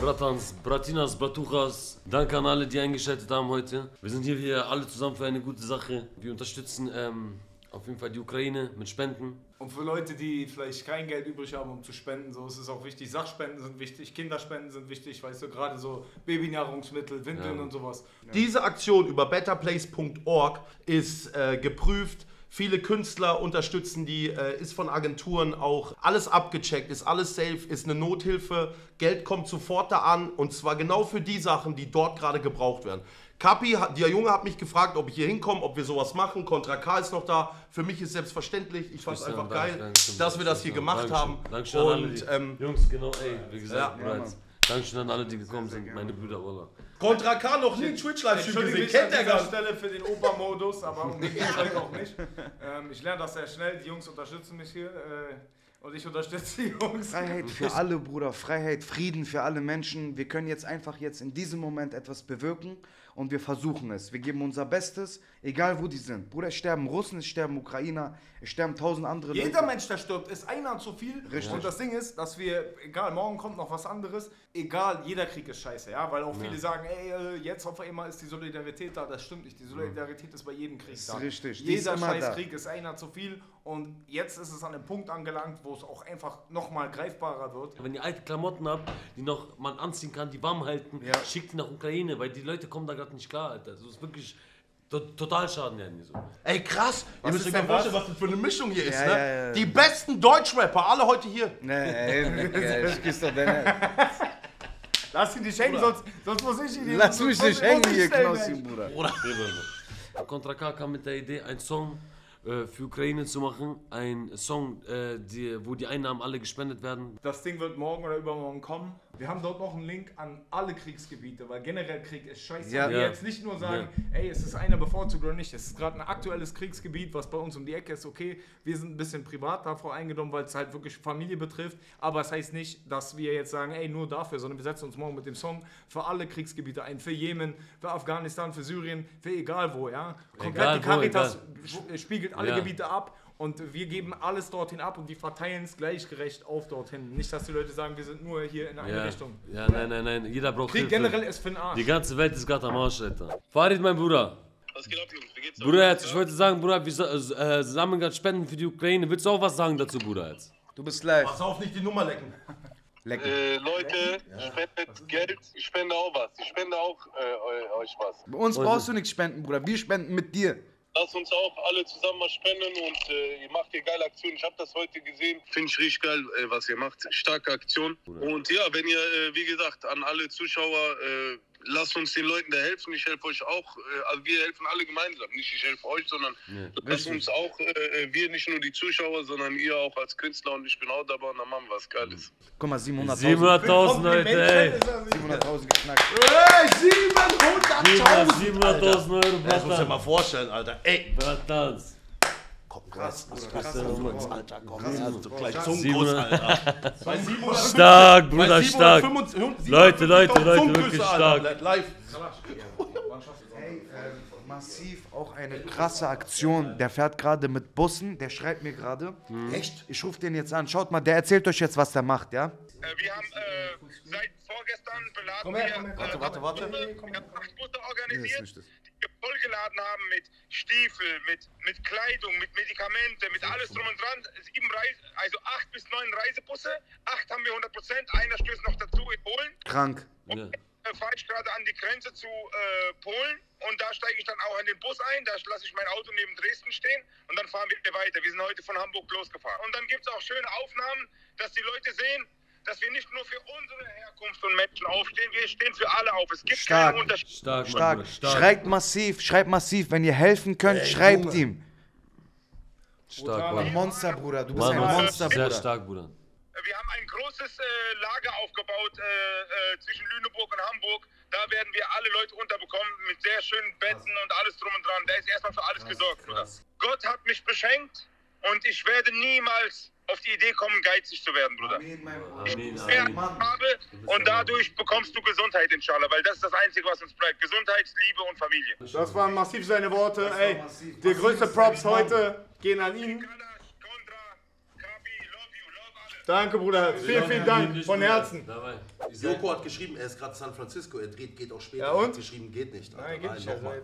Bratans, Bratinas, Bratuchas. Danke an alle, die eingeschaltet haben heute. Wir sind hier alle zusammen für eine gute Sache. Wir unterstützen auf jeden Fall die Ukraine mit Spenden. Und für Leute, die vielleicht kein Geld übrig haben, um zu spenden, so ist es auch wichtig. Sachspenden sind wichtig, Kinderspenden sind wichtig, weißt du, gerade so Babynahrungsmittel, Windeln und sowas. Ja. Diese Aktion über betterplace.org ist geprüft. Viele Künstler unterstützen die, ist von Agenturen auch alles abgecheckt, ist alles safe, ist eine Nothilfe. Geld kommt sofort da an und zwar genau für die Sachen, die dort gerade gebraucht werden. Kapi, der Junge hat mich gefragt, ob ich hier hinkomme, ob wir sowas machen. Contra K ist noch da. Für mich ist selbstverständlich. Ich fand es einfach geil, dass wir das hier gemacht haben. Dankeschön an alle, die, Jungs, genau, ey, wie gesagt, Dankeschön an alle, die gekommen sind, meine Brüder, Wallah. Contra K noch nie Twitch-Livestream gesehen, kennt der gar nicht. Stelle für den Opa-Modus, aber um den geht's halt auch nicht. Ich lerne das sehr schnell, die Jungs unterstützen mich hier. Und ich unterstütze die Jungs. Freiheit für alle, Bruder. Freiheit, Frieden für alle Menschen. Wir können jetzt einfach in diesem Moment etwas bewirken und wir versuchen es. Wir geben unser Bestes, egal wo die sind. Bruder, es sterben Russen, es sterben Ukrainer, es sterben 1000 andere Leute. Jeder Mensch, der stirbt, ist einer zu viel. Richtig. Und das Ding ist, dass wir, egal, morgen kommt noch was anderes, egal, jeder Krieg ist scheiße, ja, weil auch viele sagen, ey, jetzt auf einmal ist die Solidarität da. Das stimmt nicht, die Solidarität ist bei jedem Krieg da. Richtig. Jeder scheiß Krieg ist einer zu viel und jetzt ist es an einem Punkt angelangt, wo es auch einfach nochmal greifbarer wird. Wenn ihr alte Klamotten habt, die noch man anziehen kann, die warm halten, schickt die nach Ukraine, weil die Leute kommen da gerade nicht klar, Alter. Das ist wirklich total Schaden, ja, so. Ey, krass. Ihr müsst euch mal vorstellen, was das für eine Mischung hier ist, Ja, ne? ja, ja. Die besten Deutschrapper, alle heute hier. Nee, ich küsse doch deine. Lass ihn dich hängen, sonst muss ich ihn. Lass mich nicht hängen hier, Knossi, Bruder. Contra K kam mit der Idee, einen Song für Ukraine zu machen. Ein Song, wo die Einnahmen alle gespendet werden. Das Ding wird morgen oder übermorgen kommen. Wir haben dort noch einen Link an alle Kriegsgebiete, weil generell Krieg ist scheiße. Ja. Wir jetzt nicht nur sagen, ey, es ist einer bevorzugt oder nicht. Es ist gerade ein aktuelles Kriegsgebiet, was bei uns um die Ecke ist, okay. Wir sind ein bisschen privat davor eingenommen, weil es halt wirklich Familie betrifft. Aber es heißt nicht, dass wir jetzt sagen, ey, nur dafür, sondern wir setzen uns morgen mit dem Song für alle Kriegsgebiete ein. Für Jemen, für Afghanistan, für Syrien, für egal wo, ja. Komplett die Caritas spiegelt alle Gebiete ab. Und wir geben alles dorthin ab und die verteilen es gleichgerecht auf dorthin. Nicht, dass die Leute sagen, wir sind nur hier in eine Richtung. Ja, nein. Jeder braucht Krieg Hilfe. generell ist für den Arsch. Die ganze Welt ist gerade am Arsch, Alter. Farid, mein Bruder. Was geht ab, Jungs? Wie geht's? Bruder, ich wollte sagen, Bruder, wir sammeln gerade Spenden für die Ukraine. Willst du auch was sagen dazu, Bruder, jetzt? Du bist live. Pass auf, nicht die Nummer lecken. Leute, spendet Geld, ich spende auch was. Ich spende auch euch was. Bei uns brauchst du nichts spenden, Bruder. Wir spenden mit dir. Lasst uns auch alle zusammen mal spenden und ihr macht hier geile Aktionen. Ich habe das heute gesehen. Finde ich richtig geil, was ihr macht. Starke Aktion. Und ja, wenn ihr, wie gesagt, an alle Zuschauer, lasst uns den Leuten da helfen. Ich helfe euch auch. Also wir helfen alle gemeinsam. Nicht ich helfe euch, sondern lasst uns auch, wir nicht nur die Zuschauer, sondern ihr auch als Künstler. Und ich bin auch dabei und dann machen wir was Geiles. Guck mal, 700.000. 700.000 Leute, ey. 700.000 geknackt. Ey, 700.000! 700.000 Euro, Das musst du dir mal vorstellen, Alter. Ey, Bratans. komm, krass, Alter, komm, so gleich Zungenkuss, Alter. Stark, Bruder, stark. Leute, wirklich stark. Live. Hey, massiv auch eine krasse Aktion. Der fährt gerade mit Bussen, der schreibt mir gerade. Echt? Ich rufe den jetzt an. Schaut mal, der erzählt euch jetzt, was der macht, ja? Wir haben seit vorgestern beladen wir 8 Busse organisiert, die vollgeladen haben mit Stiefel, mit Kleidung, mit Medikamente, mit alles drum und dran. 8 bis 9 Reisebusse, 8 haben wir 100%, einer stößt noch dazu in Polen. Krank. Ja. Fahre ich gerade an die Grenze zu Polen und da steige ich dann auch in den Bus ein, da lasse ich mein Auto neben Dresden stehen und dann fahren wir weiter. Wir sind heute von Hamburg losgefahren. Und dann gibt es auch schöne Aufnahmen, dass die Leute sehen, dass wir nicht nur für unsere Herkunft und Menschen aufstehen, wir stehen für alle auf. Es gibt keinen Unterschied. Stark, Stark. Mann, stark. Schreibt massiv. Wenn ihr helfen könnt, schreibt ihm. Stark, Ein Mann. Monster, Bruder. Du bist Mann, ein Monster, sehr Bruder. stark, Bruder. Wir haben ein großes Lager aufgebaut zwischen Lüneburg und Hamburg. Da werden wir alle Leute unterbekommen mit sehr schönen Betten und alles drum und dran. Da ist erstmal für alles gesorgt, Bruder. Gott hat mich beschenkt und ich werde niemals auf die Idee kommen, geizig zu werden, Bruder. Amen. Habe und dadurch bekommst du Gesundheit, inshallah, weil das ist das Einzige, was uns bleibt. Gesundheit, Liebe und Familie. Das waren massiv seine Worte. Ey, die größte Props heute gehen an ihn. Danke, Bruder. Vielen Dank. Von Herzen. Joko hat geschrieben, er ist gerade San Francisco, er dreht, geht auch später. Ja, und? Er hat geschrieben, geht nicht. Alter. Nein, geht nicht. Nochmal.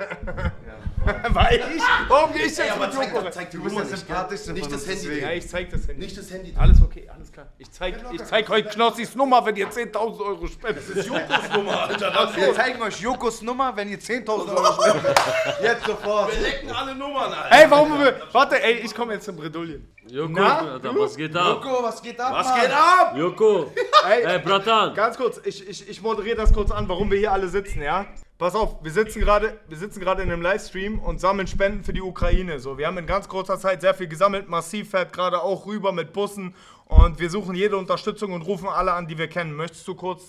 Weil ich? Warum geh ich Ey, jetzt aber mit Joko? zeig die Du bist Nummer der nicht, sympathischste gell? Nicht von das uns, Handy. deswegen. Ja, ich zeig das Handy. Nicht das Handy. Alles okay, alles klar. Ich zeig euch Knossis Nummer, wenn ihr 10.000 Euro spendet. Das ist Jokos Nummer, Alter. Wir zeigen euch Jokos Nummer, wenn ihr 10.000 Euro spendet. Jetzt sofort. Wir lecken alle Nummern, Alter. Ey, warte, ey, ich komme jetzt in Bredouillen. Joko, Na? Alter, was geht ab? Joko, was geht ab, Was Mann? geht ab? Joko, ey, Bratan. Ganz kurz, ich moderiere das kurz an, warum wir hier alle sitzen, ja? Pass auf, wir sitzen gerade in einem Livestream und sammeln Spenden für die Ukraine. So, wir haben in ganz kurzer Zeit sehr viel gesammelt. Massiv fährt gerade auch rüber mit Bussen und wir suchen jede Unterstützung und rufen alle an, die wir kennen. Möchtest du kurz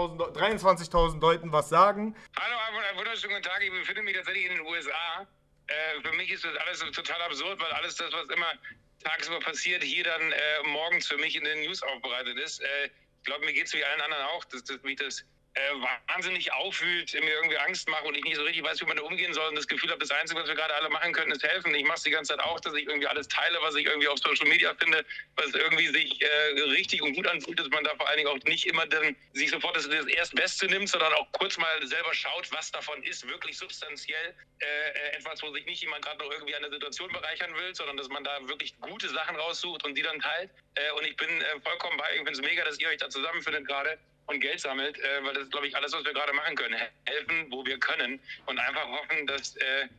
23.000 Leuten was sagen? Hallo, einen wunderschönen guten Tag. Ich befinde mich tatsächlich in den USA. Für mich ist das alles total absurd, weil alles das, was immer tagsüber passiert, hier dann morgens für mich in den News aufbereitet ist. Ich glaube, mir geht es wie allen anderen auch, dass mich das wahnsinnig aufwühlt, mir irgendwie Angst macht und ich nicht so richtig weiß, wie man da umgehen soll und das Gefühl habe, das Einzige, was wir gerade alle machen können, ist helfen. Ich mache es die ganze Zeit auch, dass ich irgendwie alles teile, was ich irgendwie auf Social Media finde, was irgendwie sich richtig und gut anfühlt, dass man da vor allen Dingen auch nicht immer dann sich sofort das Erstbeste nimmt, sondern auch kurz mal selber schaut, was davon ist wirklich substanziell etwas, wo sich nicht jemand gerade noch irgendwie an der Situation bereichern will, sondern dass man da wirklich gute Sachen raussucht und die dann teilt. Und ich bin vollkommen bei euch. Ich finde es mega, dass ihr euch da zusammenfindet gerade und Geld sammelt, weil das ist, glaube ich, alles, was wir gerade machen können. Helfen, wo wir können und einfach hoffen, dass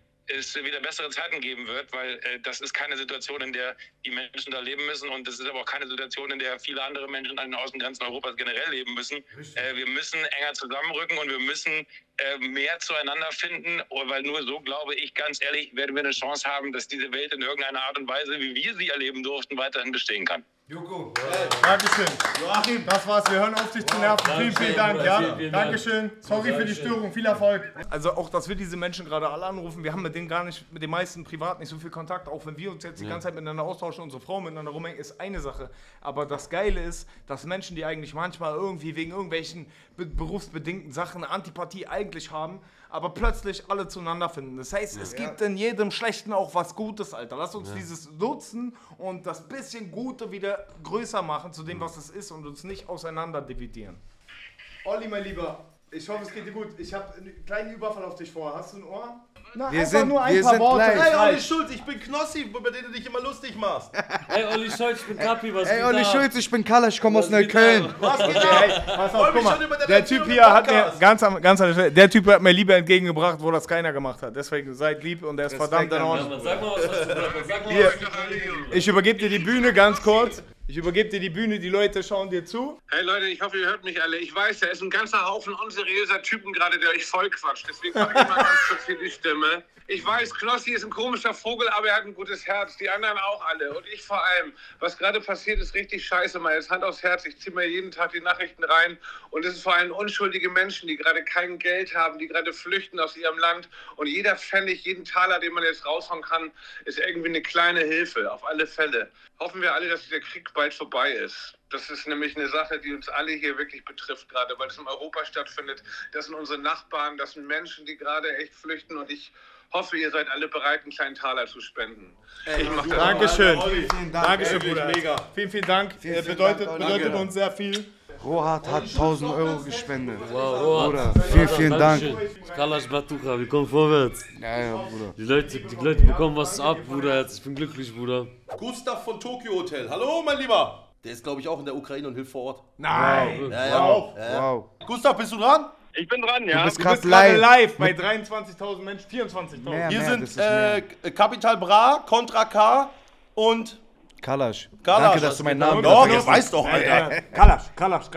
es wieder bessere Zeiten geben wird, weil das ist keine Situation, in der die Menschen da leben müssen und das ist aber auch keine Situation, in der viele andere Menschen an den Außengrenzen Europas generell leben müssen. Wir müssen enger zusammenrücken und wir müssen mehr zueinander finden, weil nur so, glaube ich, ganz ehrlich, werden wir eine Chance haben, dass diese Welt in irgendeiner Art und Weise, wie wir sie erleben durften, weiterhin bestehen kann. Joko. Dankeschön. Joachim, das war's. Wir hören auf, dich zu nerven. Vielen Dank. Ja? Dankeschön. Sorry für die Störung. Viel Erfolg. Also auch, dass wir diese Menschen gerade alle anrufen. Wir haben mit denen mit den meisten privat nicht so viel Kontakt. Auch wenn wir uns jetzt die ganze Zeit miteinander austauschen, unsere Frauen miteinander rumhängen, ist eine Sache. Aber das Geile ist, dass Menschen, die eigentlich manchmal irgendwie wegen irgendwelchen berufsbedingten Sachen eine Antipathie eigentlich haben, aber plötzlich alle zueinander finden. Das heißt, es gibt in jedem Schlechten auch was Gutes, Alter. Lass uns dieses nutzen und das bisschen Gute wieder größer machen zu dem, was es ist und uns nicht auseinander dividieren. Olli, mein Lieber, ich hoffe, es geht dir gut. Ich habe einen kleinen Überfall auf dich vor. Hast du ein Ohr? Na, Wir einfach sind- nur ein wir paar sind Worte. gleich. Hey, Olli Schulz, ich bin Knossi, über den du dich immer lustig machst. Ey, Olli Scholz, ich bin Kapi, was Ey, geht Olli ab? Schulz, ich bin Kalle, ich komme aus Was geht Neukölln. ab? Was geht Hey, ab? pass Freu auf, mich guck schon über mal. den Der Erzähler Typ im hier hat mir Podcast. ganz an der Stelle, der Typ hat mir Liebe entgegengebracht, wo das keiner gemacht hat. Deswegen seid lieb und er ist verdammt in Ja, Ordnung. Mann, sag mal was, was du Bruder, sag mal Hier. was. Ich übergebe dir die Bühne ganz kurz. Ich übergebe dir die Bühne, die Leute schauen dir zu. Hey Leute, ich hoffe, ihr hört mich alle. Ich weiß, da ist ein ganzer Haufen unseriöser Typen gerade, der euch voll quatscht. Deswegen mache ich mal ganz kurz hier die Stimme. Ich weiß, Knossi ist ein komischer Vogel, aber er hat ein gutes Herz. Die anderen auch alle. Und ich vor allem. Was gerade passiert, ist richtig scheiße. Mal jetzt Hand aufs Herz. Ich ziehe mir jeden Tag die Nachrichten rein. Und es sind vor allem unschuldige Menschen, die gerade kein Geld haben, die gerade flüchten aus ihrem Land. Und jeder Pfennig, jeden Taler, den man jetzt raushauen kann, ist irgendwie eine kleine Hilfe. Auf alle Fälle. Hoffen wir alle, dass dieser Krieg bald vorbei ist. Das ist nämlich eine Sache, die uns alle hier wirklich betrifft gerade, weil es in Europa stattfindet. Das sind unsere Nachbarn, das sind Menschen, die gerade echt flüchten und ich hoffe, ihr seid alle bereit, einen kleinen Taler zu spenden. Ich mach das. Dankeschön. Vielen Dank. Dankeschön, Wirklich Bruder. mega. Vielen Dank. Vielen Bedeutet Dank, uns sehr viel. Rohat hat 1.000 Euro gespendet. Wow, Rohat. Bruder, vielen Dank. Kalash Batucha, wir kommen vorwärts. Ja, Bruder. Die Leute bekommen was ab, Bruder. Jetzt, ich bin glücklich, Bruder. Gustav von Tokyo Hotel. Hallo, mein Lieber. Der ist, glaube ich, auch in der Ukraine und hilft vor Ort. Nein. Ja. Wow. Gustav, bist du dran? Ich bin dran, Du ja. bist Du gerade bist gerade live. live bei 23.000 Menschen, 24.000. Mehr. Hier das sind ist mehr. Capital Bra, Contra K und Kalash. Kalash. Danke, dass du meinen Namen Doch, vergessen jetzt weißt doch, Alter. Kalash.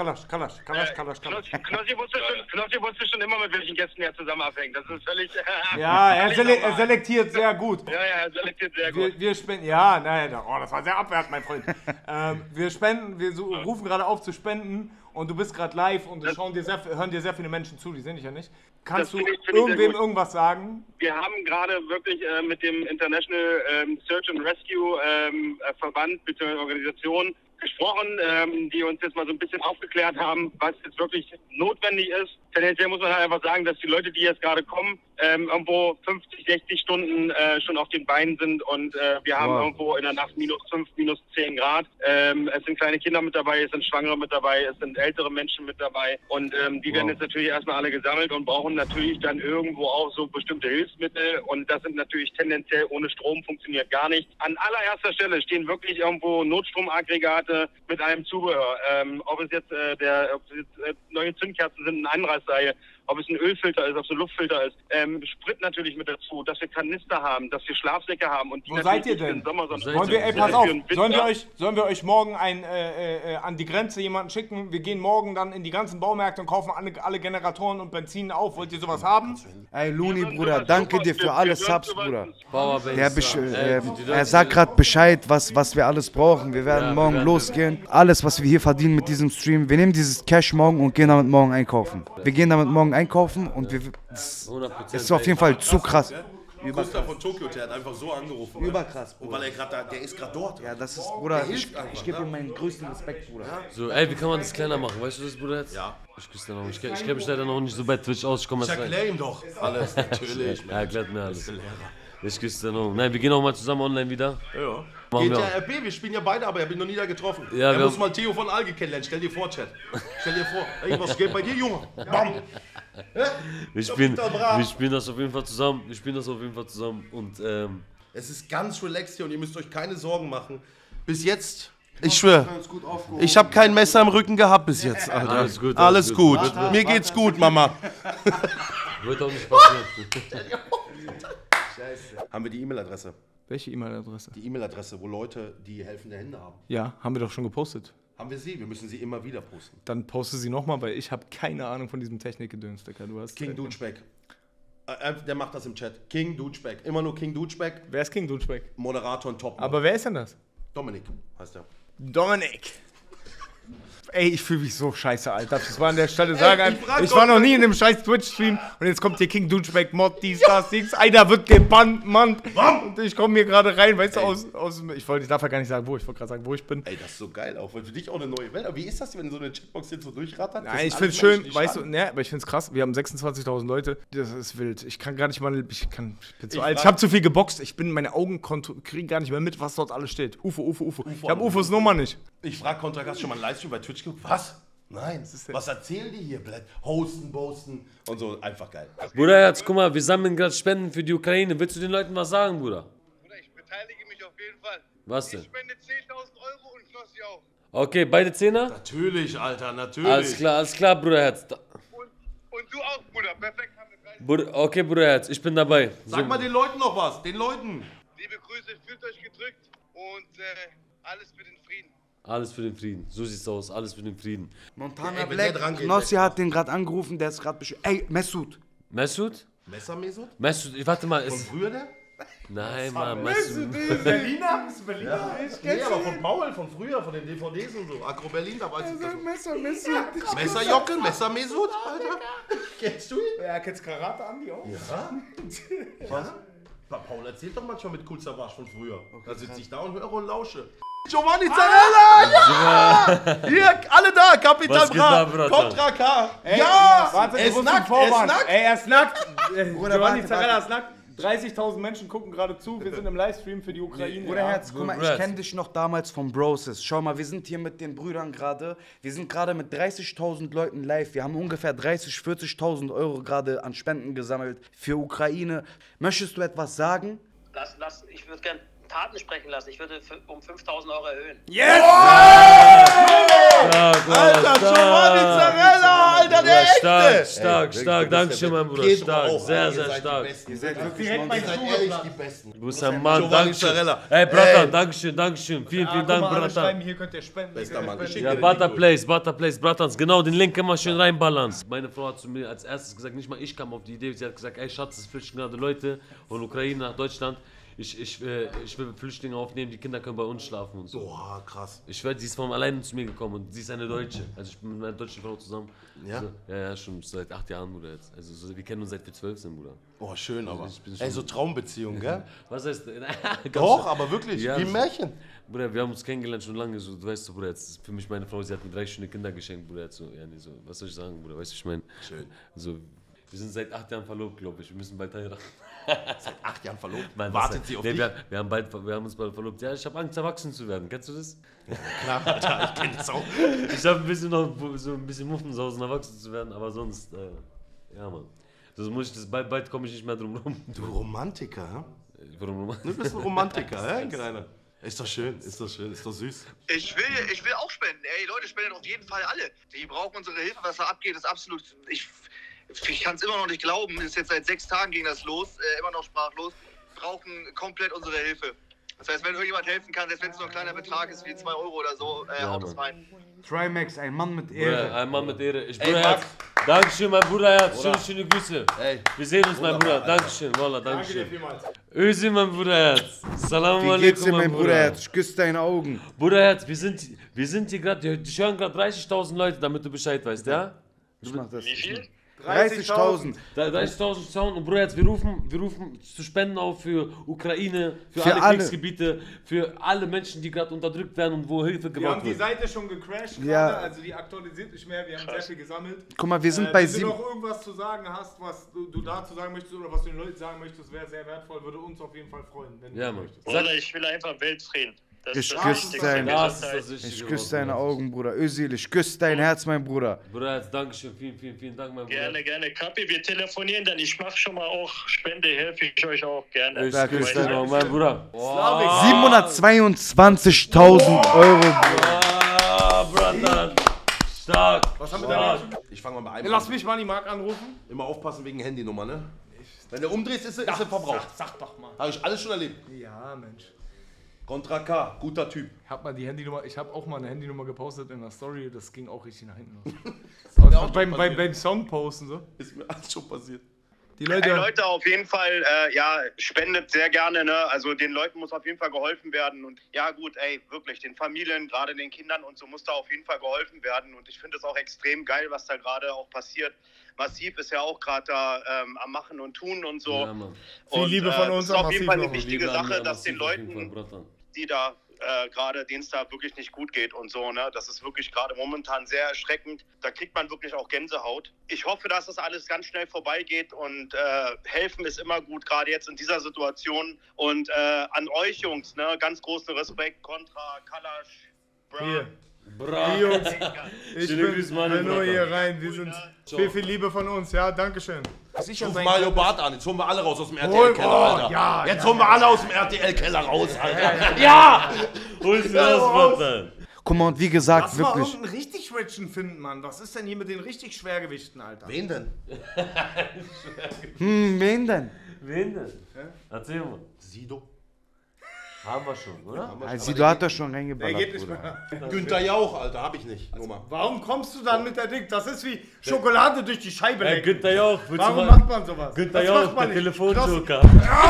Knossi wusste schon immer, mit welchen Gästen er zusammen abhängt. Das ist völlig... Ja, er völlig normal. selektiert sehr gut. Ja, er selektiert sehr gut. Wir spenden, ja, nein, oh, das war sehr abwertend, mein Freund. Wir rufen gerade auf zu spenden und du bist gerade live und hören dir sehr viele Menschen zu, die sehen dich ja nicht. Kannst Das du finde ich sehr irgendwem gut. irgendwas sagen? Wir haben gerade wirklich mit dem International Search and Rescue Verband bzw. Organisation gesprochen, die uns jetzt mal so ein bisschen aufgeklärt haben, was jetzt wirklich notwendig ist. Tendenziell muss man halt einfach sagen, dass die Leute, die jetzt gerade kommen, irgendwo 50, 60 Stunden schon auf den Beinen sind und wir haben irgendwo in der Nacht -5, -10 Grad. Es sind kleine Kinder mit dabei, es sind Schwangere mit dabei, es sind ältere Menschen mit dabei und die werden jetzt natürlich erstmal alle gesammelt und brauchen natürlich dann irgendwo auch so bestimmte Hilfsmittel und das sind natürlich tendenziell ohne Strom funktioniert gar nicht. An allererster Stelle stehen wirklich irgendwo Notstromaggregate mit allem Zubehör. Ob es jetzt neue Zündkerzen sind, ein Einreißseil, ob es ein Ölfilter ist, ob es ein Luftfilter ist. Sprit natürlich mit dazu, dass wir Kanister haben, dass wir Schlafsäcke haben. Und die Wo seid ihr denn? Sommer, Pass auf, sollen wir euch morgen an die Grenze jemanden schicken? Wir gehen morgen dann in die ganzen Baumärkte und kaufen alle Generatoren und Benzin auf. Wollt ihr sowas haben? Ey, Luni, Bruder, danke dir für alle Subs, Bruder. Powerbanks. Er sagt gerade Bescheid, was wir alles brauchen. Wir werden morgen losgehen. Alles, was wir hier verdienen mit diesem Stream. Wir nehmen dieses Cash morgen und gehen damit morgen einkaufen. Wir gehen damit morgen einkaufen und das ist auf jeden Fall zu krass. Gustav von Tokyo, der hat einfach so angerufen. Überkrass, Bruder. Und weil er gerade der ist gerade dort. Ja, das ist, Bruder, ich gebe ihm meinen größten Respekt, Bruder. So, ey, wie kann man das kleiner machen? Weißt du das, Bruder, jetzt? Ja. Ich küsse noch nicht. Ich kenne mich leider noch nicht so bei Twitch aus. Ich erkläre ihm doch alles, natürlich. Er erklärt mir alles. Ich küsse den noch. Nein, wir gehen auch mal zusammen online wieder. Ja. Machen Geht wir ja RP, wir spielen ja beide, aber er bin noch nie da getroffen. Ja, er muss mal Theo von Alge kennenlernen. Stell dir vor, Chat. Stell dir vor. Ey, was geht bei dir, Junge? Bam! Wir spielen das auf jeden Fall zusammen. Und es ist ganz relaxed hier und ihr müsst euch keine Sorgen machen. Bis jetzt, ich schwöre, ich habe kein Messer im Rücken gehabt bis jetzt, Alter. Alles gut. Alles gut. Mir geht's gut, Mama. Wird auch nicht passieren. Scheiße. Haben wir die E-Mail-Adresse? Welche E-Mail-Adresse? Die E-Mail-Adresse, wo Leute die helfende Hände haben. Ja, haben wir doch schon gepostet. Haben wir sie? Wir müssen sie immer wieder posten. Dann poste sie nochmal, weil ich habe keine Ahnung von diesem Technikgedöns, Dicker. Du hast King Dutschbeck. Der macht das im Chat. King Dutschbeck. Immer nur King Dutschbeck. Wer ist King Dutschbeck? Moderator und Top. Aber wer ist denn das? Dominik heißt er. Dominik. Ey, ich fühle mich so scheiße, Alter. Das war an der Stelle sagen. Ich war noch nie in einem scheiß Twitch-Stream und jetzt kommt hier King Dutschbeck, Mod, dies, das, Dings. Einer wird gebannt, Mann. Und ich komme hier gerade rein, weißt du, ich darf ja gar nicht sagen, wo. Ich wollte gerade sagen, wo ich bin. Ey, das ist so geil auch. Für dich auch eine neue Welt. Aber wie ist das, wenn so eine Chatbox jetzt so durchrattert? Nein, ich find's schön, weißt du, ne, aber ich find's krass. Wir haben 26.000 Leute. Das ist wild. Ich kann gar nicht mal, ich bin zu alt. Ich habe zu viel geboxt. Meine Augen kriegen gar nicht mehr mit, was dort alles steht. UFO. Ich habe UFOs Nummer nicht. Ich frage Kontra, hast du schon mal einen Livestream bei Twitch geguckt? Was? Nein. Was erzählen die hier? Hosten, boasten und so. Einfach geil. Bruder, jetzt guck mal, wir sammeln gerade Spenden für die Ukraine. Willst du den Leuten was sagen, Bruder? Bruder, ich beteilige mich auf jeden Fall. Was denn? Ich spende 10.000 Euro und Knossi auch. Okay, beide Zehner? Natürlich, Alter, natürlich. Alles klar, Bruderherz. Und du auch, Bruder. Perfekt, haben wir 30. Okay, Bruderherz, ich bin dabei. Sag mal den Leuten noch was. Den Leuten. Liebe Grüße, fühlt euch gedrückt und alles für den Frieden. Alles für den Frieden. So sieht's aus. Alles für den Frieden. Montana Black, Knossi hat den gerade angerufen, der ist gerade bescheuert. Ey, Mesut. Mesut? Mesut? Mesut, warte mal. Von früher der? Nein, Mann, Mesut. Berliner? Bist du Berliner? Ja. Nee, aber von Paul, von früher, von den DVDs und so. Agro Berlin, da weiß ich das. Messerjocken, Mesut, Alter. Kennst du ihn? Ja, kennst Karate Andi auch? Ja. Was? Paul erzählt doch manchmal mit Cool Savage von früher. Da sitze ich da und höre und lausche. Giovanni Zarella! Ja! Hier, alle da! Kapitan Bra! Contra K! Ja! Warte, er ist nackt! Er ist nackt! Giovanni Zarella ist nackt! 30.000 Menschen gucken gerade zu, wir sind im Livestream für die Ukraine. Bruder Herz, guck mal, ich kenne dich noch damals von Broses. Schau mal, wir sind hier mit den Brüdern gerade. Wir sind gerade mit 30.000 Leuten live. Wir haben ungefähr 30.000, 40.000 Euro gerade an Spenden gesammelt für Ukraine. Möchtest du etwas sagen? Ich würde gerne Taten sprechen lassen. Ich würde um 5.000 Euro erhöhen. Yes! Alter, Giovanni Zarella, Alter, der Echte! Stark, danke schön, mein Bruder. Stark, sehr stark. Ihr seid wirklich ehrlich die Besten. Du bist ein Mann, danke schön. Ey, Bratan, danke schön. Vielen Dank, Bratan. Hier könnt ihr spenden. Bester Mann. Ja, Butter Place, Bratans. Genau, den Link kann man schön reinballern. Meine Frau hat zu mir als erstes gesagt, nicht mal ich kam auf die Idee. Sie hat gesagt, ey Schatz, es flüchten gerade Leute von Ukraine nach Deutschland. Ich will Flüchtlinge aufnehmen, die Kinder können bei uns schlafen und so. Boah, krass. Ich werde, sie ist von alleine zu mir gekommen und sie ist eine Deutsche. Also ich bin mit einer deutschen Frau zusammen. Ja? Also, ja, schon seit 8 Jahren, Bruder, jetzt. Also so, wir kennen uns seit wir 12 sind, Bruder. Oh, schön, aber. ich bin Ey, schon- so Traumbeziehung, gell? Was heißt... Doch, aber wirklich, Ja, wie ein Märchen. Bruder, wir haben uns kennengelernt schon lange, so, du weißt so, Bruder, jetzt ist für mich meine Frau, sie hat mir 3 schöne Kinder geschenkt, Bruder, jetzt so, ja, nee, so, was soll ich sagen, Bruder, weißt du, ich meine, Schön. so, wir sind seit 8 Jahren verlobt, glaube ich, wir müssen bald heiraten. 8 Jahren verlobt. Nein, Wartet sie auf dich? wir haben uns bald verlobt, ja, ich habe Angst, erwachsen zu werden, kennst du das? Klar, Alter, ich kenn das auch. Ich habe ein bisschen noch, so ein bisschen Muffensausen, erwachsen zu werden, aber sonst, ja, Mann. Das muss ich, bald komme ich nicht mehr drum rum. Du Romantiker, hä? Warum? Du bist ein Romantiker, hä, Kleiner? Ist doch schön, ist doch schön, ist doch süß. Ich will auch spenden. Ey, Leute, spenden auf jeden Fall alle. Die brauchen unsere Hilfe, was da abgeht, ist absolut... Ich kann es immer noch nicht glauben, ist jetzt seit 6 Tagen ging das los, immer noch sprachlos. Brauchen komplett unsere Hilfe. Das heißt, wenn irgendjemand helfen kann, selbst wenn es nur ein kleiner Betrag ist, wie 2 Euro oder so, haut es rein. Trimax, ein Mann mit Ehre. Bruder, ein Mann mit Ehre. Ich, Ey, Bruderherz. Dankeschön, mein Bruderherz. Bruder. Schöne Grüße. Ey. Wir sehen uns, mein Bruder. Dankeschön. Wallah, Danke dir Dankeschön. vielmals. Ösi, mein Bruderherz. Salam Wie alaikum, geht's dir, mein Bruderherz? Ich küsse deine Augen. Bruderherz, wir sind hier gerade, dich hören gerade 30.000 Leute, damit du Bescheid weißt, ja? Ich mach das. Wie viel? 30.000. 30.000 Sound und Bruderherz, wir rufen zu Spenden auf für Ukraine, für Für alle alle. Kriegsgebiete, für alle Menschen, die gerade unterdrückt werden und wo Hilfe Wir haben gebraucht die wird. Seite schon gecrashed Ja. gerade, also die aktualisiert nicht mehr, wir haben sehr viel gesammelt. Guck mal, wir sind bei Wenn du 7. noch irgendwas zu sagen hast, was du dazu sagen möchtest oder was du den Leuten sagen möchtest, wäre sehr wertvoll, würde uns auf jeden Fall freuen, wenn Ja, du Mann. möchtest. Oder ich will einfach Weltfrieden. Das Ich ist das küsse Wichtigste. dein- Das ist Gesundheit. das Wichtige. Ich küsse deine Augen, Bruder. Özil, ich küsse dein Herz, mein Bruder. Bruderherz, Dankeschön, vielen Dank, mein Bruder. Gerne, gerne. Kapi, wir telefonieren dann. Ich mache schon mal auch Spende, helfe ich euch auch gerne. Ich Danke, küsse danke. deine Augen, mein Bruder. 722.000 Euro, Bruder. Ah, Brother. Stark. Was haben wir denn? Ich fange mal bei einem Lass an. mich mal die Mark anrufen. Immer aufpassen wegen Handynummer, ne? Wenn du umdrehst, ist sie verbraucht. Sag doch mal. Habe ich alles schon erlebt. Ja, Mensch. Contra K, guter Typ. Ich habe auch mal eine Handynummer gepostet in der Story, das ging auch richtig nach hinten los. mir auch schon passiert. beim Song posten so. Ist mir alles schon passiert. Die Hey Leute, Leute, auf jeden Fall, ja, spendet sehr gerne, ne? Also den Leuten muss auf jeden Fall geholfen werden und ja gut, ey, wirklich, den Familien, gerade den Kindern und so muss da auf jeden Fall geholfen werden und ich finde es auch extrem geil, was da gerade auch passiert. Massiv ist ja auch gerade da am Machen und Tun und so. Ja, Mann. Viel Liebe von uns Das ist an auf jeden Massiv Fall eine noch. wichtige Liebe an Sache, dass Massiv den auf jeden Fall, Leuten, Brother. die da gerade, denen es da wirklich nicht gut geht und so, ne? Das ist wirklich gerade momentan sehr erschreckend. Da kriegt man wirklich auch Gänsehaut. Ich hoffe, dass das alles ganz schnell vorbeigeht und helfen ist immer gut, gerade jetzt in dieser Situation. Und an euch Jungs, ne? Ganz großen Respekt, Contra, Kalash, Bra. Hier. Bra. Die Jungs, ich Schöne Grüße, Mann, bin nur Bruder. hier rein. Wir sind viel Liebe von uns. Ja, Dankeschön. Ruf Mario Barth an, jetzt holen wir alle raus aus dem Hol- RTL-Keller, oh, Alter. ja, Jetzt ja, holen wir alle aus dem RTL-Keller raus, Alter. Holst du das, Brother? Guck mal, und wie gesagt, Lass mal wirklich. irgendeinen richtig Richen finden, Mann. Was ist denn hier mit den richtig Schwergewichten, Alter? Wen denn? Wen denn? Wen denn? Erzähl mal. Sido. Haben wir schon, oder? Also, du hast doch schon Der reingeballert, geht nicht Bruder. mehr. Günther Jauch, Alter, hab ich nicht. Nur mal. Warum kommst du dann mit der Dick? Das ist wie Schokolade durch die Scheibe lecken. Günther Jauch, willst du Warum mal... macht man sowas? Günther Das Jauch, macht man der nicht. Telefonjoker.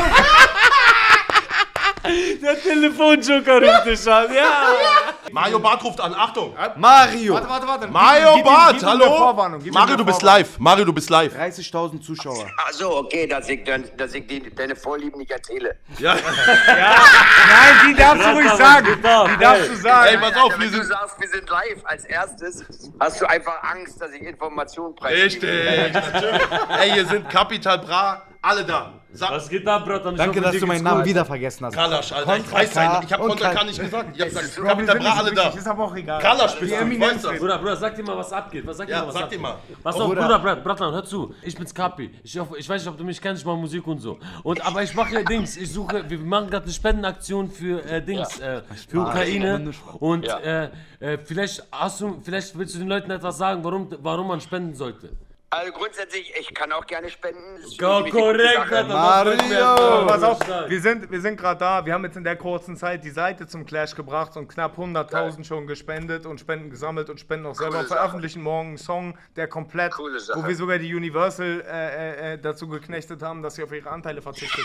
Der Telefonjoker ruft dich an, ja! Mario Barth ruft an, Achtung. Mario! Warte. Mario Gib ihm Barth, eine hallo? Vorwarnung, gib ihm Mario, eine du bist Vorwarnung. live. Mario, du bist live. 30.000 Zuschauer. Ach so, okay, dass ich deine Vorlieben nicht erzähle. Ja. Nein, die darfst du ruhig sagen. Die darfst du sagen. Ey, pass auf, wir Wenn du sind... sagst, wir sind live als erstes, hast du einfach Angst, dass ich Informationen preisgebe. Richtig, natürlich. Ey, hier sind Capital Bra, alle da. Was geht da, Brother? Danke, dass du meinen Namen wieder vergessen hast. Kalasch, Alter. Ich Contra weiß K nicht. Ich hab und Contra K Kal- nicht gesagt. Ich hab gesagt, Wir Capital sind Bra, nicht alle so da. wichtig, ist aber auch egal. Kalasch bist Die du, ich Eminenz weiß das. Bruder, sag dir mal, was abgeht. Sag dir Ja, mal, was sag abgeht. dir mal. Pass auf, Bruder. Bratlan, hör zu. Ich bin's Kapi. Ich weiß nicht, ob du mich kennst, ich mache Musik und so. Aber ich mache Dings, wir machen gerade eine Spendenaktion für für Ukraine. Und vielleicht willst du den Leuten etwas sagen, warum man spenden sollte. Also grundsätzlich, ich kann auch gerne spenden. Das ist Korrekt, Mario! Pass auf, wir sind gerade da. Wir haben jetzt in der kurzen Zeit die Seite zum Clash gebracht und knapp 100.000 schon gespendet und Spenden gesammelt und spenden auch selber. Veröffentlichen morgen einen Song, der komplett, wo wir sogar die Universal dazu geknechtet haben, dass sie auf ihre Anteile verzichtet.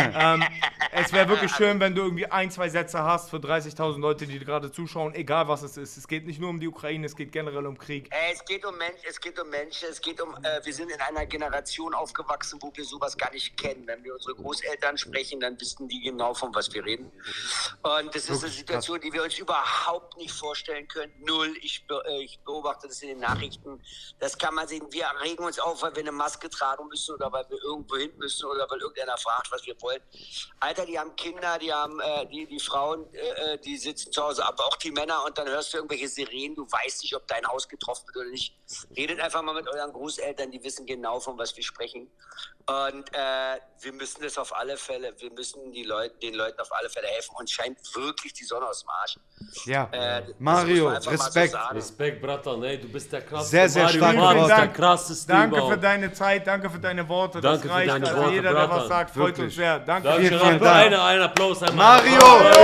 Es wäre wirklich schön, wenn du irgendwie 1, 2 Sätze hast für 30.000 Leute, die gerade zuschauen, egal was es ist. Es geht nicht nur um die Ukraine, es geht generell um Krieg. Es geht um Menschen, es geht um, wir sind in einer Generation aufgewachsen, wo wir sowas gar nicht kennen. Wenn wir unsere Großeltern sprechen, dann wissen die genau, von was wir reden. Und das ist eine Situation, die wir uns überhaupt nicht vorstellen können. Null. Ich beobachte das in den Nachrichten. Das kann man sehen. Wir regen uns auf, weil wir eine Maske tragen müssen oder weil wir irgendwo hin müssen oder weil irgendeiner fragt, was wir wollen. Alter, die haben Kinder, die haben die Frauen, die sitzen zu Hause, aber auch die Männer, und dann hörst du irgendwelche Sirenen, du weißt nicht, ob dein Haus getroffen wird oder nicht. Redet einfach mal mit euren Großeltern, die wissen genau, von was wir sprechen. Und wir müssen das auf alle Fälle, wir müssen den Leuten auf alle Fälle helfen. Uns scheint wirklich die Sonne aus dem Arsch. Ja, Mario, Respekt. Respekt, Bratan, ey, du bist der krasseste. Sehr, sehr stark. Mario, der krasseste. Danke für deine Zeit, danke für deine Worte. Danke das reicht. für deine Also Worte, jeder, der was sagt, freut Wirklich. uns sehr. Danke. Vielen Dank. Ein Applaus einmal. Mario!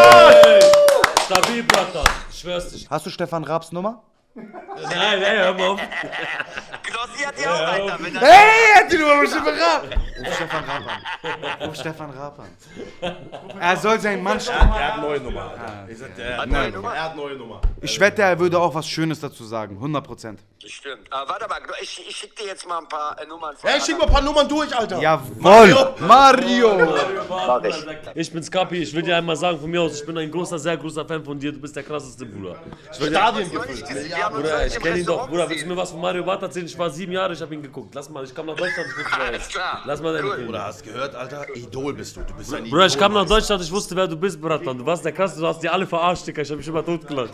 Stabil, Bratan. Ich schwör's dich. Hast du Stefan Raabs Nummer? Nein, hör mal auf. Knossi hat die auch, Alter. Hey, hat die Nummer von Stefan Raab! Ruf Stefan Raab an. Ruf Stefan Raab an. Er soll seinen Mann Er hat eine neue Nummer. Er hat neue Nummer. Ich wette, er würde auch was Schönes dazu sagen. 100%. Das stimmt. Aber warte mal, ich schick dir jetzt mal ein paar Nummern. Hey, schick mal ein paar Nummern durch, Alter. Jawohl! Mario! Ich bin's Kapi, ich will dir einmal sagen von mir aus, ich bin ein großer, sehr großer Fan von dir, du bist der krasseste, Bruder. Stadien gefüllt. Bruder, ich kenn ihn doch. Bruder, willst du mir was von Mario Barth erzählen? Ich war 7 Jahre, ich hab ihn geguckt. Lass mal, ich kam nach Deutschland, ich wusste, wer er ist. Lass mal deine Filme. Bruder, hast gehört, Alter? Idol bist du. Du bist ein Idol. Bruder, ich kam nach Deutschland, ich wusste, wer du bist, Bratan. Du warst der Krasse, du hast die alle verarscht, Digga. Ich hab mich immer totgelacht.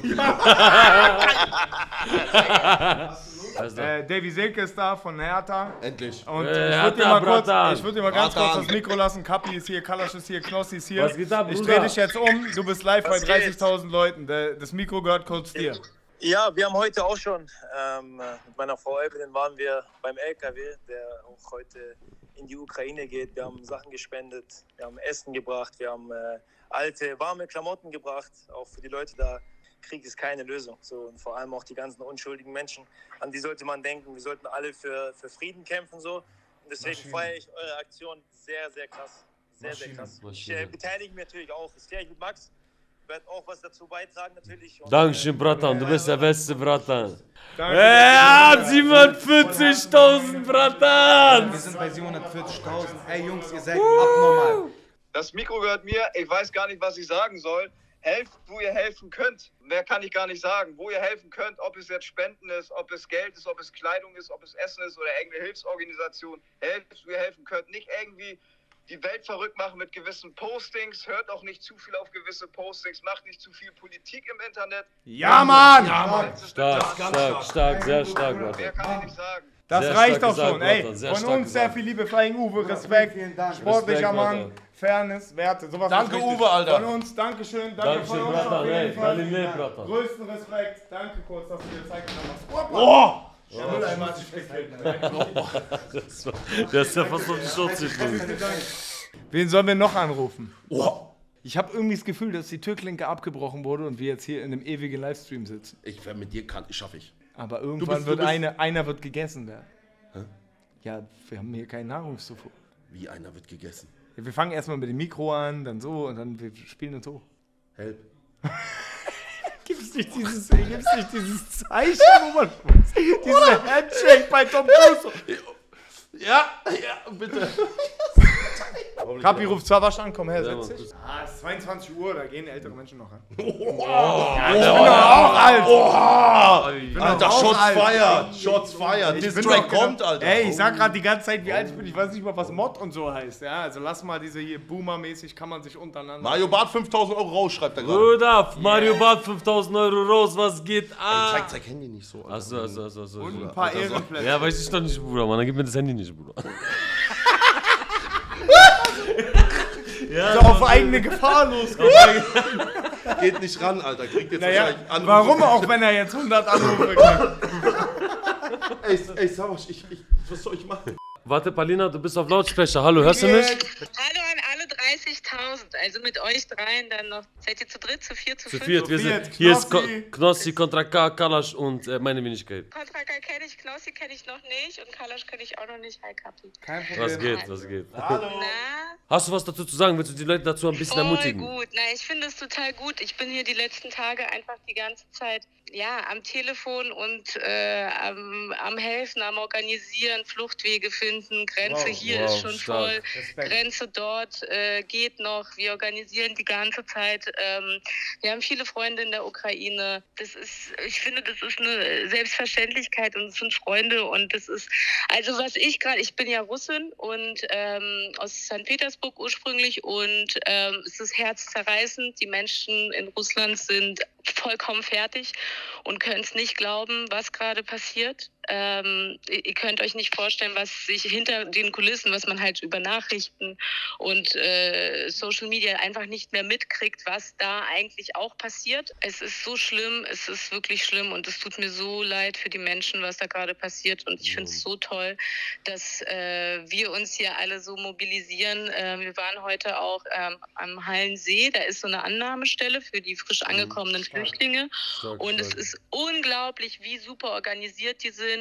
Davy Selke ist da von Hertha. Endlich. Und ich würde dir mal ganz kurz das Mikro lassen. Kapi ist hier, Kalasch ist hier, Knossi ist hier. Was geht ab, ich Bruder? drehe dich jetzt um. Du bist live bei 30.000 Leuten. Das Mikro gehört kurz dir. Ja, wir haben heute auch schon, mit meiner Frau Evelyn waren wir beim LKW, der auch heute in die Ukraine geht. Wir haben Sachen gespendet, wir haben Essen gebracht, wir haben alte, warme Klamotten gebracht, auch für die Leute da. Krieg ist keine Lösung. So, und vor allem auch die ganzen unschuldigen Menschen, an die sollte man denken. Wir sollten alle für Frieden kämpfen. So. Und deswegen feiere ich eure Aktion sehr, sehr krass. Sehr, sehr krass. Ich beteilige mich natürlich auch. Das kläre ich mit Max. Ich werde auch was dazu beitragen natürlich. Und, Dankeschön, Bratan, du bist der beste, Bratan. Danke. Er hat 740.000, Bratan! Wir sind bei 740.000. Ey Jungs, ihr seid abnormal. Das Mikro gehört mir. Ich weiß gar nicht, was ich sagen soll. Helft, wo ihr helfen könnt. Mehr kann ich gar nicht sagen. Wo ihr helfen könnt, ob es jetzt Spenden ist, ob es Geld ist, ob es Kleidung ist, ob es Essen ist oder irgendeine Hilfsorganisation. Helft, wo ihr helfen könnt. Nicht irgendwie die Welt verrückt machen mit gewissen Postings. Hört auch nicht zu viel auf gewisse Postings. Macht nicht zu viel Politik im Internet. Ja, Mann! Stark, sehr stark, Bratan. Mehr kann ich nicht sagen. Das Sehr reicht stark doch schon. gesagt, Ey, Bratan, sehr von stark uns sehr gesagt. viel Liebe, Flying Uwe, Respekt. Vielen Dank. Sportlicher Respekt, Mann, Bratan. Fairness, Werte. Sowas Danke, ist richtig. Uwe, Alter. Von uns, Dankeschön. Danke Dankeschön, von uns. Bratan, auf jeden ey, Fall. Daniel, Bratan. Größten Respekt. Danke kurz, dass du dir Zeit genommen hast. Oh! Der Mülleimer hat sich weggehalten. Der ist ja fast auf die Schnauze geflogen. Wen sollen wir noch anrufen? Oh. Ich habe irgendwie das Gefühl, dass die Türklinke abgebrochen wurde und wir jetzt hier in einem ewigen Livestream sitzen. Ich werde mit dir schaffe ich. Aber irgendwann wird einer wird gegessen werden. Hä? Ja, wir haben hier keinen Nahrungszufuhr. Wie einer wird gegessen? Ja, wir fangen erstmal mit dem Mikro an, dann so und dann wir spielen uns hoch. Help. Gibt's nicht dieses Zeichen, wo man diese Handshake bei Tom Cruise? Ja, bitte. Kapi ruft Savasch an, komm her, Ja, setz dich. Es ist 22 Uhr, da gehen ältere Menschen noch an. Ich bin doch auch alt. Alter, Shots feiert. Shots feiert. Ich This bin Track doch kommt, Alter. Ey, ich sag gerade die ganze Zeit, wie alt ich bin. Ich weiß nicht mal, was Mod und so heißt. Ja, also lass mal diese hier Boomer-mäßig, kann man sich untereinander. Mario Barth 5.000 € raus, schreibt er gerade. Bruder, Mario Barth 5.000 € raus, was geht ab? Zeig Handy nicht so, Alter. Achso. Und ein paar Ehrenplätze. Ja, weiß ich doch nicht, Bruder, Mann, dann gib mir das Handy nicht, Bruder. Ja, so auf eigene Gefahr losgegangen. Geht nicht ran, Alter. Kriegt jetzt Naja, wahrscheinlich Anrufe. warum auch, wenn er jetzt 100 Anrufe kriegt? Ey, Sausch, was soll ich machen? Warte, Palina, du bist auf Lautsprecher. Hallo, hörst du mich? Hallo an alle 30.000. Also mit euch dreien dann noch. Seid ihr zu dritt, zu viert, zu Zu fünf? viert, wir sind. Hier ist Knossi, Kontra K, Kalash und meine Wenigkeit. Kontra K kenne ich, Knossi kenne ich noch nicht und Kalash kenne ich auch noch nicht. Hi, Kapi. Kein Problem. Was geht, was geht? Hallo. Hast du was dazu zu sagen? Willst du die Leute dazu ein bisschen ermutigen? Gut. Na, ich finde es total gut. Ich bin hier die letzten Tage einfach die ganze Zeit am Telefon und am Helfen, am Organisieren, Fluchtwege finden. Grenze hier ist schon voll. Respekt. Grenze dort geht noch. Wir organisieren die ganze Zeit. Wir haben viele Freunde in der Ukraine. Ich finde, das ist eine Selbstverständlichkeit und es sind Freunde und das ist, also was ich bin ja Russin und aus St. Petersburg ursprünglich und es ist herzzerreißend. Die Menschen in Russland sind vollkommen fertig und können es nicht glauben, was gerade passiert. Ihr könnt euch nicht vorstellen, was sich hinter den Kulissen, was man halt über Nachrichten und Social Media einfach nicht mehr mitkriegt, was da eigentlich auch passiert. Es ist so schlimm, es ist wirklich schlimm und es tut mir so leid für die Menschen, was da gerade passiert und ich finde es so toll, dass wir uns hier alle so mobilisieren. Wir waren heute auch am Hallensee, da ist so eine Annahmestelle für die frisch angekommenen Flüchtlinge und es ist unglaublich, wie super organisiert die sind,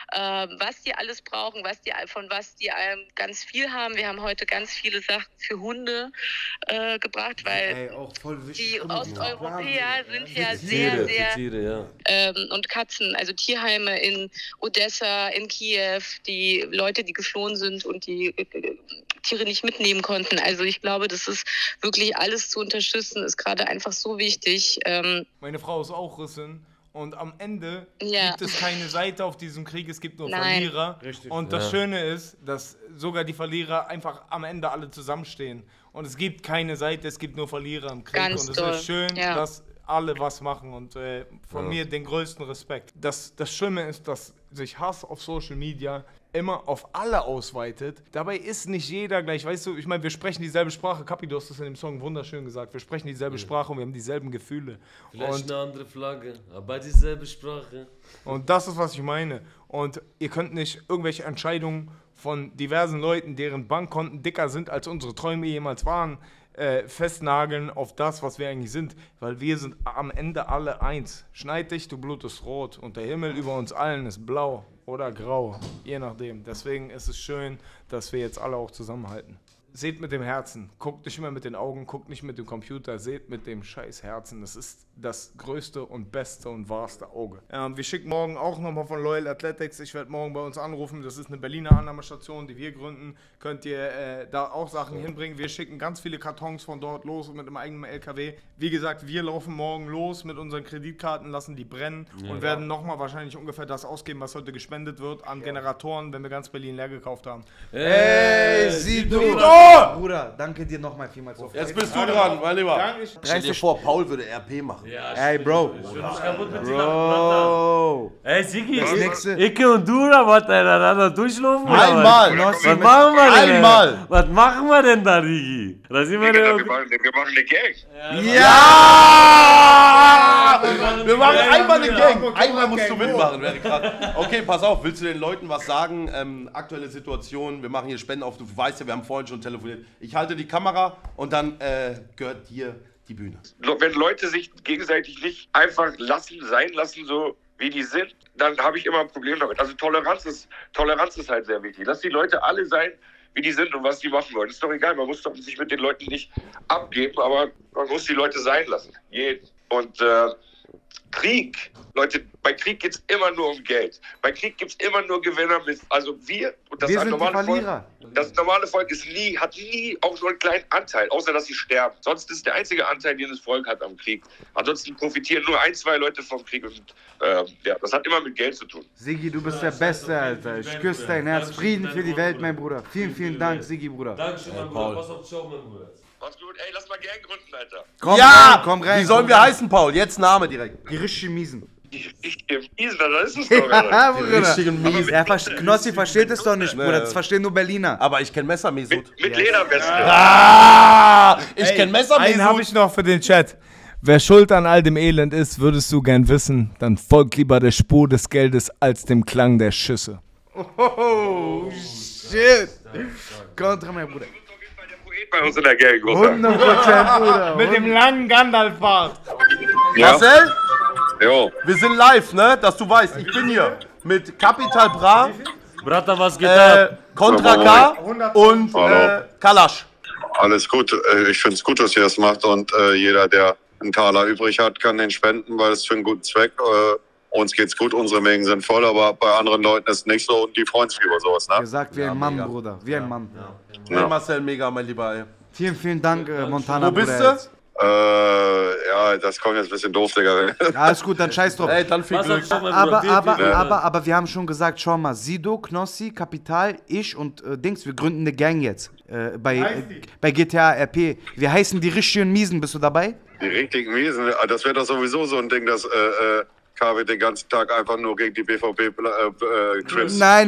was die alles brauchen, von was die ganz viel haben. Wir haben heute ganz viele Sachen für Hunde gebracht, weil die Osteuropäer sind ja sehr und Katzen, also Tierheime in Odessa, in Kiew, die Leute, die geflohen sind und die Tiere nicht mitnehmen konnten. Also ich glaube, das ist wirklich alles zu unterstützen, ist gerade einfach so wichtig. Meine Frau ist auch Russin. Und am Ende gibt es keine Seite auf diesem Krieg, es gibt nur Verlierer. Richtig. Und das Schöne ist, dass sogar die Verlierer einfach am Ende alle zusammenstehen. Und es gibt keine Seite, es gibt nur Verlierer im Krieg. Und es ist schön, dass alle was machen. Und von mir den größten Respekt. Das Schlimme ist, dass sich Hass auf Social Media immer auf alle ausweitet. Dabei ist nicht jeder gleich, weißt du, ich meine, wir sprechen dieselbe Sprache. Kapi, du hast das in dem Song wunderschön gesagt. Wir sprechen dieselbe Sprache und wir haben dieselben Gefühle. Vielleicht eine andere Flagge, aber dieselbe Sprache. Und das ist, was ich meine. Und ihr könnt nicht irgendwelche Entscheidungen von diversen Leuten, deren Bankkonten dicker sind, als unsere Träume jemals waren, festnageln auf das, was wir eigentlich sind, weil wir sind am Ende alle eins. Schneid dich, du Blut ist rot und der Himmel über uns allen ist blau oder grau, je nachdem. Deswegen ist es schön, dass wir jetzt alle auch zusammenhalten. Seht mit dem Herzen, guckt nicht mehr mit den Augen, guckt nicht mit dem Computer, seht mit dem scheiß Herzen. Das ist das größte und beste und wahrste Auge. Wir schicken morgen auch nochmal von Loyal Athletics, ich werde morgen bei uns anrufen, das ist eine Berliner Annahmestation, die wir gründen, könnt ihr da auch Sachen hinbringen. Wir schicken ganz viele Kartons von dort los mit einem eigenen LKW. Wie gesagt, wir laufen morgen los mit unseren Kreditkarten, lassen die brennen und werden nochmal wahrscheinlich ungefähr das ausgeben, was heute gespendet wird an Generatoren, wenn wir ganz Berlin leer gekauft haben. Hey, Sido! Bruder, danke dir nochmal vielmals. Jetzt bist du dran, mein Lieber. Stell dir vor, Paul würde RP machen. Ja, ey, Bro. Bro. Ey, Sigi, ich und du, da was miteinander durchlaufen? Einmal. Was machen wir denn? Einmal. Was machen wir denn da, Rigi? Da sind wir Wir machen eine Gang. Ja! Wir machen einmal eine Gang. Einmal musst du mitmachen. Okay, pass auf. Willst du den Leuten was sagen? Aktuelle Situation. Wir machen hier Spenden auf. Du weißt ja, wir haben vorhin schon telefoniert. Ich halte die Kamera und dann gehört dir die Bühne. Wenn Leute sich gegenseitig nicht einfach sein lassen, so wie die sind, dann habe ich immer ein Problem damit. Also Toleranz ist halt sehr wichtig. Lass die Leute alle sein, wie die sind und was die machen wollen. Ist doch egal, man muss doch sich mit den Leuten nicht abgeben, aber man muss die Leute sein lassen. Jeden. Und Krieg, Leute, bei Krieg geht es immer nur um Geld. Bei Krieg gibt es immer nur Gewinner. Also wir, und das sind normale die Verlierer. Volk, das normale Volk hat nie auch nur einen kleinen Anteil, außer dass sie sterben. Sonst ist der einzige Anteil, den das Volk hat am Krieg. Ansonsten profitieren nur 1, 2 Leute vom Krieg. Und das hat immer mit Geld zu tun. Sigi, du bist der Beste, Alter. Ich küsse dein Herz. Frieden für die Welt, mein Bruder. Vielen, vielen Dank, Sigi, Bruder. Dankeschön, mein Bruder. Pass auf, ciao, mein Bruder. Macht's gut. Ey, lass mal Gang gründen, Alter. Komm rein. Wie sollen wir heißen, Paul? Jetzt Name direkt. Die richtig miesen. Richtige Mies, was ist das doch, Alter? Bruder. Richtigen Mies. Knossi versteht es doch nicht, Bruder. Das verstehen nur Berliner. Aber ich kenn Messer, Mesut. Mit Lederweste. Ich kenn Messer, Mesut. Einen habe ich noch für den Chat. Wer schuld an all dem Elend ist, würdest du gern wissen, dann folgt lieber der Spur des Geldes als dem Klang der Schüsse. Oh, shit. Kontra, mein Bruder. Bei uns in der Gang, Großer. 100%, Bruder. Mit dem langen Gandalf-Bart. Ja. Marcel, Jo. wir sind live, ne? Dass du weißt, ich bin hier mit Capital Bra, Brata, was geht ab? Contra K und Hallo. Kalash. Alles gut. Ich finde es gut, dass ihr das macht und jeder, der einen Taler übrig hat, kann den spenden, weil es für einen guten Zweck. Uns geht's gut, unsere Mengen sind voll, aber bei anderen Leuten ist es nicht so und die freuen sich über sowas, ne? Gesagt wie ein Mann, Bruder. Wie ein Mann. Hey Marcel, mega, mein Lieber, ey. Vielen, vielen Dank, Montana. Wo bist Bruder, du? Ja, das kommt jetzt ein bisschen doof, Digga. Ja, ist gut, dann scheiß drauf. Ey, dann viel Glück. Aber wir haben schon gesagt, schau mal, Sido, Knossi, Kapital, ich und Dings, wir gründen eine Gang jetzt. Bei GTA RP. Wir heißen die richtigen Miesen, bist du dabei? Die richtigen Miesen, das wäre doch sowieso so ein Ding, dass KW den ganzen Tag einfach nur gegen die BVB crimpt. Nein.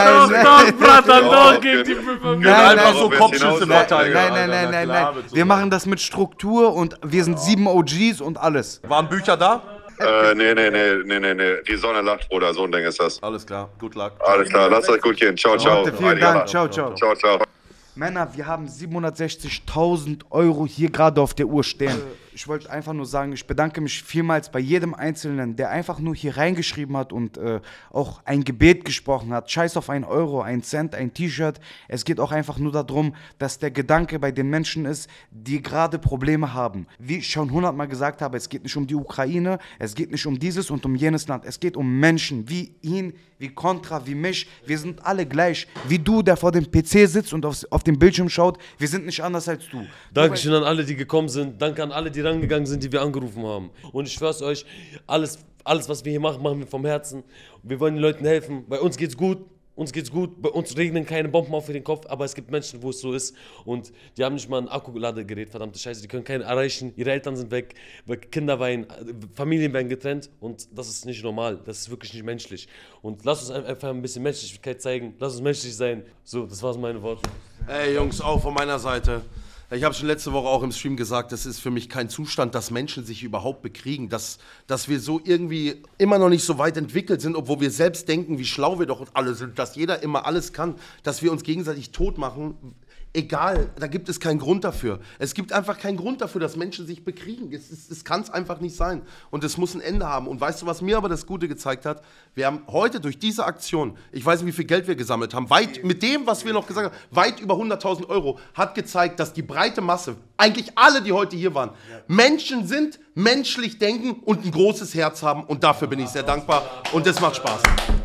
Wir machen das mit Struktur und wir sind 7 OGs und alles. Waren Bücher da? Nee. Die Sonne lacht, Bruder, so ein Ding ist das. Alles klar, good luck. Alles klar, lasst euch gut gehen. Ciao, ciao. Vielen Dank, ciao. Ciao. Männer, wir haben 760.000 Euro hier gerade auf der Uhr stehen. Ich wollte einfach nur sagen, ich bedanke mich vielmals bei jedem Einzelnen, der einfach nur hier reingeschrieben hat und auch ein Gebet gesprochen hat. Scheiß auf 1 Euro, 1 Cent, ein T-Shirt. Es geht auch einfach nur darum, dass der Gedanke bei den Menschen ist, die gerade Probleme haben. Wie ich schon 100-mal gesagt habe, es geht nicht um die Ukraine, es geht nicht um dieses und um jenes Land. Es geht um Menschen wie ihn, wie Contra, wie mich. Wir sind alle gleich. Wie du, der vor dem PC sitzt und auf dem Bildschirm schaut. Wir sind nicht anders als du. Dankeschön an alle, die gekommen sind. Danke an alle, die rangegangen sind, die wir angerufen haben. Und ich schwör's euch, alles, was wir hier machen, machen wir vom Herzen. Wir wollen den Leuten helfen. Bei uns geht's gut. Bei uns regnen keine Bomben auf den Kopf, aber es gibt Menschen, wo es so ist und die haben nicht mal ein Akkuladegerät, verdammte Scheiße, die können keinen erreichen, ihre Eltern sind weg, Kinder weinen, Familien werden getrennt und das ist nicht normal, das ist wirklich nicht menschlich. Und lass uns einfach ein bisschen Menschlichkeit zeigen, lass uns menschlich sein. So, das waren meine Worte. Ey Jungs, auch von meiner Seite. Ich habe schon letzte Woche auch im Stream gesagt, das ist für mich kein Zustand, dass Menschen sich überhaupt bekriegen, dass wir so irgendwie immer noch nicht so weit entwickelt sind, obwohl wir selbst denken, wie schlau wir doch alle sind, dass jeder immer alles kann, dass wir uns gegenseitig tot machen. Egal, da gibt es keinen Grund dafür. Es gibt einfach keinen Grund dafür, dass Menschen sich bekriegen. Es kann es einfach nicht sein. Und es muss ein Ende haben. Und weißt du, was mir aber das Gute gezeigt hat? Wir haben heute durch diese Aktion, ich weiß nicht, wie viel Geld wir gesammelt haben, mit dem, was wir noch gesagt haben, weit über 100.000 Euro, hat gezeigt, dass die breite Masse, eigentlich alle, die heute hier waren, Menschen sind, menschlich denken und ein großes Herz haben. Und dafür bin ich sehr dankbar. Und das macht Spaß.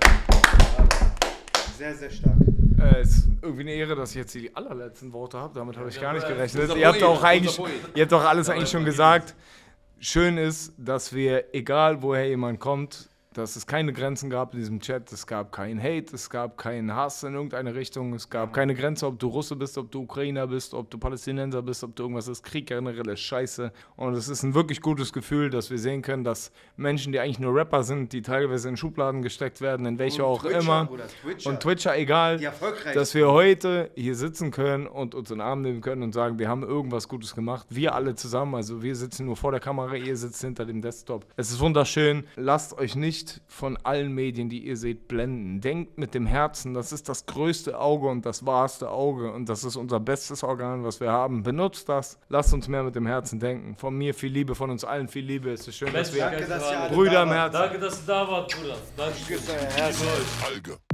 Sehr, sehr stark. Es ist irgendwie eine Ehre, dass ich jetzt die allerletzten Worte habe. Damit habe ich gar nicht gerechnet. Ihr habt doch alles eigentlich schon gesagt. Schön ist, dass wir, egal woher jemand kommt, dass es keine Grenzen gab in diesem Chat. Es gab keinen Hate, es gab keinen Hass in irgendeine Richtung. Es gab keine Grenze, ob du Russe bist, ob du Ukrainer bist, ob du Palästinenser bist, ob du irgendwas ist. Krieg generell ist scheiße. Und es ist ein wirklich gutes Gefühl, dass wir sehen können, dass Menschen, die eigentlich nur Rapper sind, die teilweise in Schubladen gesteckt werden, in welche auch immer. Und Twitcher, egal. Dass wir heute hier sitzen können und uns in den Arm nehmen können und sagen, wir haben irgendwas Gutes gemacht. Wir alle zusammen, also wir sitzen nur vor der Kamera, ihr sitzt hinter dem Desktop. Es ist wunderschön. Lasst euch nicht von allen Medien, die ihr seht, blenden. Denkt mit dem Herzen, das ist das größte Auge und das wahrste Auge und das ist unser bestes Organ, was wir haben. Benutzt das, lasst uns mehr mit dem Herzen denken. Von mir viel Liebe, von uns allen viel Liebe. Es ist schön, dass wir Brüder im Herzen. Danke, dass du da warst, Bruder. Danke.